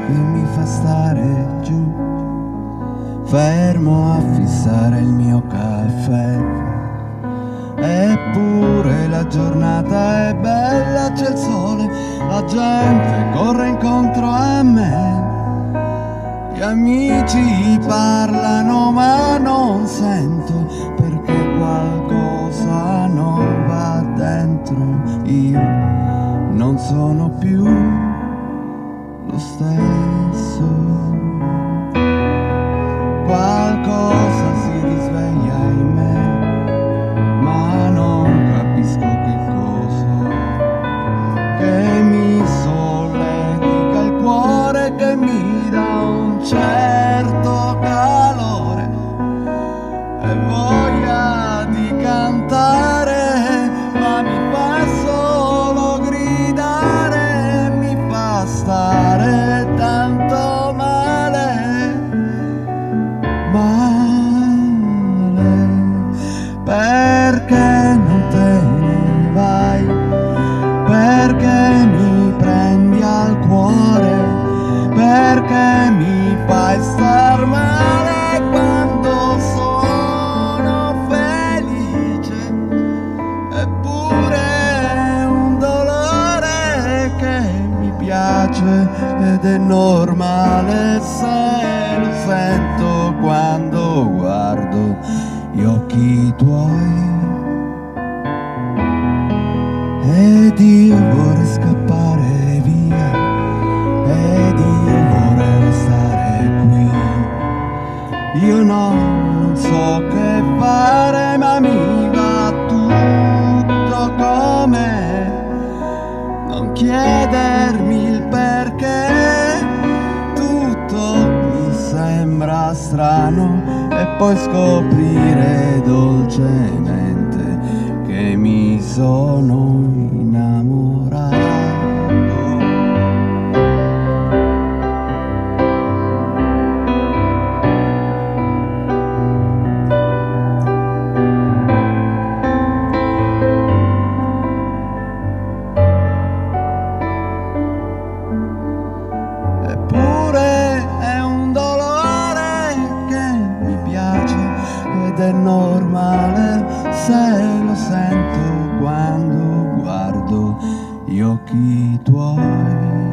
che mi fa stare giù, fermo a fissare il mio caffè. Eppure la giornata è bella, c'è il sole, la gente corre incontro a me. Gli amici parlano ma non sento, perché qualcosa non va dentro. Io non sono più lo stesso. Qualcosa si risveglia in me, ma non capisco che cosa, che mi solletica il cuore, che mi dà un certo calore e voglia di cantare, ma mi fa solo gridare, mi fa stare tanto male, perché non te ne vai, perché mi prendi al cuore, perché mi fai star male quando sono felice. Eppure è un dolore che mi piace ed è normale se lo sento quando guardo gli occhi tuoi. Ed io vorrei scappare via, ed io vorrei restare qui. Io non so che fare, ma mi va tutto com'è. Non chiedermi il perché, tutto mi sembra strano, e poi scoprire dolcemente che mi sono innamorato. Eppure è un dolore che mi piace ed è normale se lo sento quando guardo gli occhi tuoi.